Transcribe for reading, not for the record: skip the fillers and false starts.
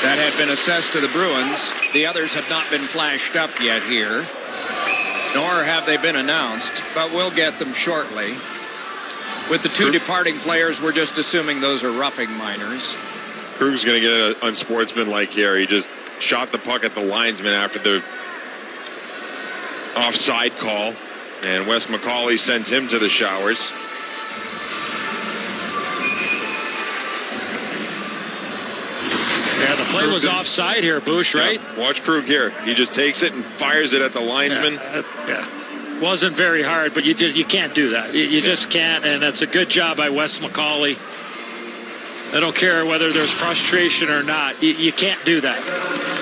That had been assessed to the Bruins. The others have not been flashed up yet here, nor have they been announced, but we'll get them shortly. With the two departing players, we're just assuming those are roughing minors. Krug's going to get an unsportsmanlike here. He just shot the puck at the linesman after the offside call, and Wes McCauley sends him to the showers. Yeah, the play was offside here, Bush, right? Yeah, watch Krug here. He just takes it and fires it at the linesman. Yeah. Wasn't very hard, but you can't do that. You just can't, and that's a good job by Wes McCauley. I don't care whether there's frustration or not. You can't do that.